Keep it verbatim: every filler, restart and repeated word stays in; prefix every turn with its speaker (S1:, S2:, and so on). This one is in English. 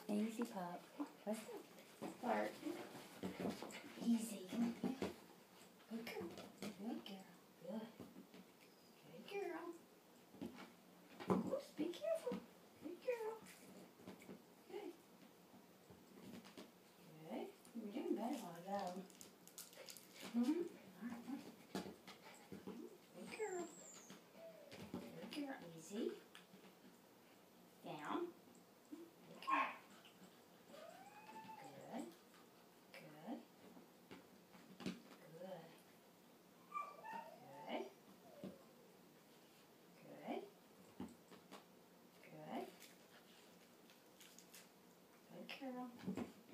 S1: Easy, pup. Let's flirt. Easy. Good girl. Good girl. Good. Good girl. Oops, be careful. Good girl. Good. Good. You're doing better while ago. Mm-hmm. All right. Good girl. Good girl. Easy. Down. Good girl.